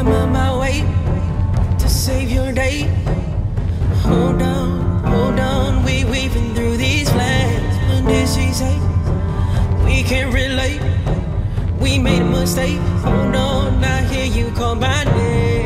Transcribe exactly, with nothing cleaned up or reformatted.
I'm on my way to save your day. Hold on, hold on, we weaving through these flags. And did she say we can't relate? We made a mistake. Hold on, I hear you call my name.